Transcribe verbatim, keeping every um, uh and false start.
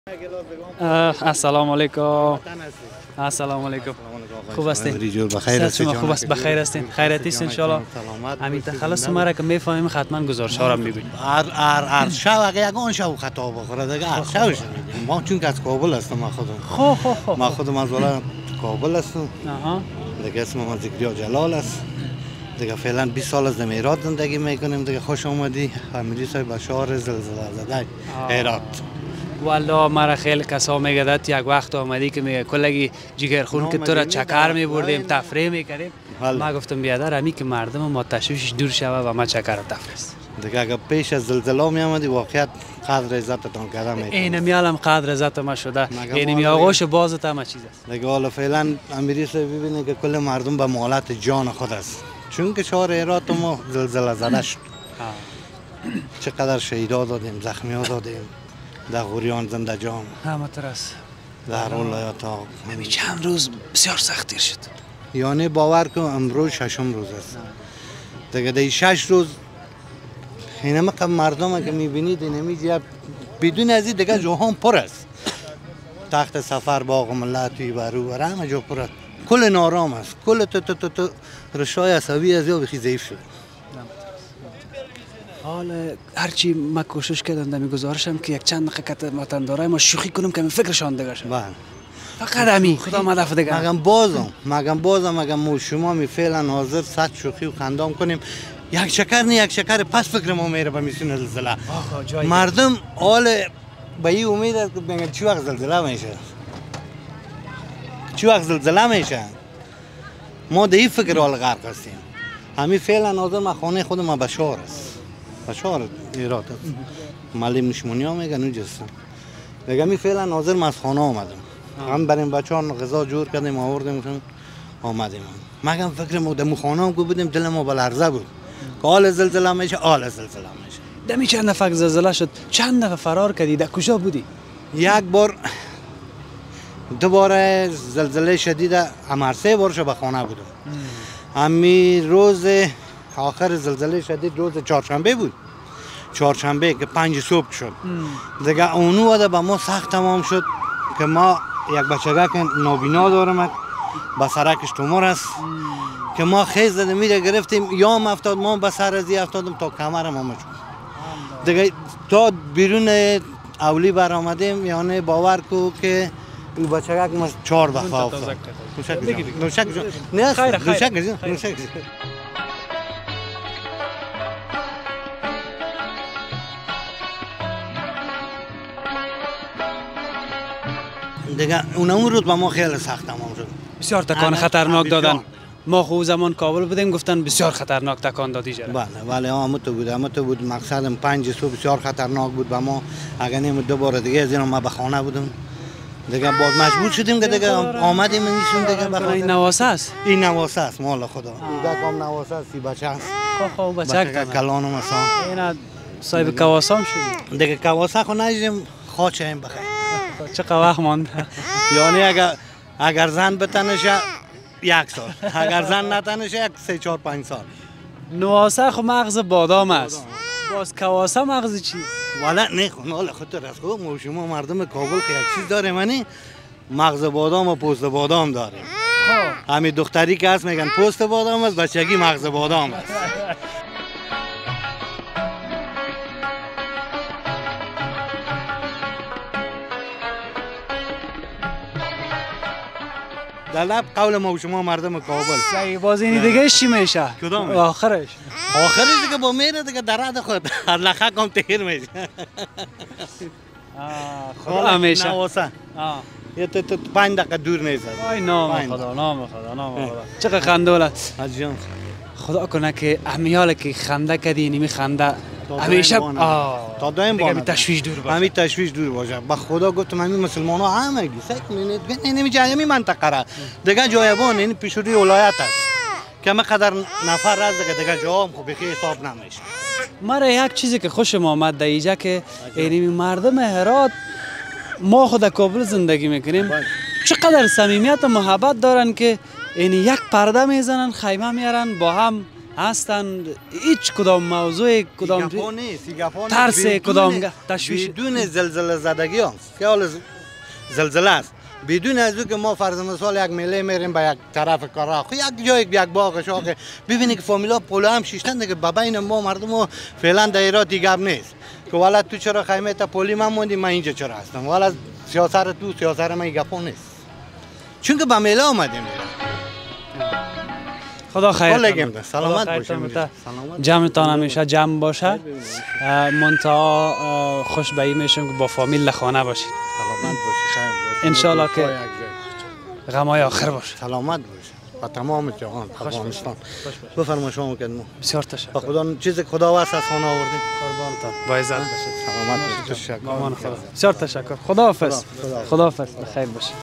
السلام علیکم. السلام علیکم. خوب هستین؟ بخیر هستین؟ خوب است، بخیر هستین؟ خیرت است ان شاء الله. همین تخلص ما را که میفهمیم حتما گزارش ها را میگوییم. هر هر هر شب اگه یگان شب خطا بخوره دیگه هر شبش میگیم. ما چون که از کابل هستم ما خودم. خو خو خو. ما خودم از ولایت کابل هستم. آها. دیگه اسم ما ذکریا جلال است. دیگه فعلا بیست سال از هرات زندگی میکنیم. دیگه خوش آمدی امیری صاحب بشار زلزله زده هرات. والله مرا خیلی کسا میگدد یک وقت آمدی که میگه کلگی جگر خون که تو را چکر میبردیم تفریح میکردیم. ما گفتم بیادر همی که مردم ما تشویشش دور شوه و ما چکر و تفریح است. دیگه اگه پیش از زلزله می آمدی واقعیت قدر عزتتان کردم میکنم. این میالم قدر عزت ما شده. این می آغوش بازت هم چیز است. دیگه حالا فعلا امیری صاحب ببینه که کل مردم به مالت جان خود است. چون که شهر هرات ما زلزله زده شد. چقدر شهیدا دادیم، زخمی ها دادیم. در غوریان زنده جان همطور است. در ولایت ها همین چند روز بسیار سختیر شد. یعنی باور کن امروز ششم روز است. دیگه دی شش روز اینم که مردم که میبینید اینمی بدون از این دیگه جهان پر است. تخت سفر باغ ملت توی برو بر همه جا پر است. کل نارام است. کل تو تو تو تو رشای عصبی از یا بخی ضعیف شد. حالا هرچی ما کوشش کردم در گزارشم که یک چند دقیقه وطندارای ما شوخی کنم که من فکرشان دیگه شد. بله. فقط همین خدا مدافع دیگه. مگم بازم مگم بازم مگم ما شما می فعلا حاضر صد شوخی و خندام کنیم. یک شکر نه یک شکر پس فکر ما میره به میسون زلزله. مردم حال به این امید است که بگن چی وقت زلزله میشه. چی وقت زلزله میشه. ما در این فکر حال غرق هستیم. همین فعلا حاضر ما خانه خود ما بشار است. بشار هرات است. مالی مشمونی ها میگن اونجاست. دیگه می فعلا حاضر ما از خانه آمدم. هم بریم بچه‌ها غذا جور کردیم آوردیم آمدیم. مگم فکر ما دم خانه هم بودیم دل ما بلرزه بود. که حال زلزله میشه حال زلزله میشه. دمی چند دفعه زلزله شد چند دفعه فرار کردی در کجا بودی؟ یک بار دوباره زلزله شدید امر سه بارش به خانه بودم. همین روز آخر زلزله شدید روز چهارشنبه بود. چهارشنبه که پنج صبح شد. دیگه اونو وده به ما سخت تمام شد که ما یک بچگاه که نابینا دارم با سرکش تومور است که ما خیز زده میره گرفتیم یا هم افتاد ما به سر ازی افتادم تا کمرم هم شد. دیگه تا بیرون اولی بر آمدیم یعنی باور کو که این بچگاه که ما چهار دفعه افتاد. نوشک جان نه خیر خیر نوشک دیگه اون روز با ما خیلی سخت تمام شد. بسیار تکان خطرناک دادن. ما خو زمان کابل بودیم گفتن بسیار خطرناک تکان دادی جره. بله بله همه تو بود همه تو بود مقصدم پنج صبح بسیار خطرناک بود با ما. اگر نیم دوباره دیگه از اینا ما به خانه بودم. دیگه باز مجبور شدیم که دیگه آمدیم اینشون دیگه به این نواسه است. این نواسه است مال خدا. دیگه کام نواسه است بچه است. خو خو بچه کلانم است. اینا صاحب کواسام شدیم. دیگه کواسه خو نجیم خاچه این بخیر. چه وقت ماند؟ یعنی اگر اگر زن بتنشه یک سال اگر زن نتنشه یک سه چهار پنج سال. نواسه خو مغز بادام است. باز کواسه مغز چی؟ والا نه خو حال خاطر است خو ما شما مردم کابل که یک چیز داریم یعنی مغز بادام و پوست بادام داریم. همین دختری که هست میگن پوست بادام است بچگی مغز بادام است. در لب قول ما و شما مردم کابل. صحیح باز این دیگه چی میشه؟ کدام؟ آخرش. آخرش دیگه با میره دیگه درد خود هر لخه کم تیر میشه. خدا همیشه. نواسه. یه تو تو پنج دقیقه دور نیست. وای نام خدا نام خدا نام خدا. چقدر خندول عزیزم. خدا کنه که امیال که خنده کردی نمی خنده همیشه تا دائم باشه. همین تشویش دور باشه. همین تشویش دور باشه. با خدا گفتم همین مسلمان ها همه گی. سعی کنید ببینید نمی جای همین منطقه را. دیگه جایبان این پیشوری ولایت است. که ما قدر نفر از دیگه دیگه جام خو بخی حساب نمیشه. مرا یک چیزی که خوشم آمد در اینجا که این مردم هرات ما خود کابل زندگی میکنیم چقدر صمیمیت و محبت دارن که این یک پرده میزنن خیمه میارن با هم هستند هیچ کدام موضوع کدام گپا نیست، این گپا نیست. ترس بدون- کدام تشویش بدون زلزله زدگی هست خیال ز- زلزله است بدون از او که ما فرض مثال یک میله میریم به یک طرف کارا یک جای یک باغ شاخه ببینید که فامیلا پولو هم شیشتن دیگه بین ما مردم فعلا دایره دیگر نیست که والا تو چرا خیمه تا پولی من موندی من اینجا چرا هستم والا سیاست تو سیاست من گپا نیست چون که به میله آمدیم خدا خیر خدا کنه. لگم سلامت خدا خیر باشیم کنه. سلامت جمعتان همیشه جمع باشه منتها خوش به این میشم که با فامیل خانه باشید سلامت باشی خیر باشی انشالله که غمای آخر باشه سلامت باشه و تمام جهان افغانستان بفرما شما کدوم بسیار تشکر خدا چیز خدا واسه از خانه آوردیم قربانتان با عزت باشید سلامت باشید تشکر مامان خدا بسیار تشکر خداحافظ خدا- خداحافظ بخیر باشید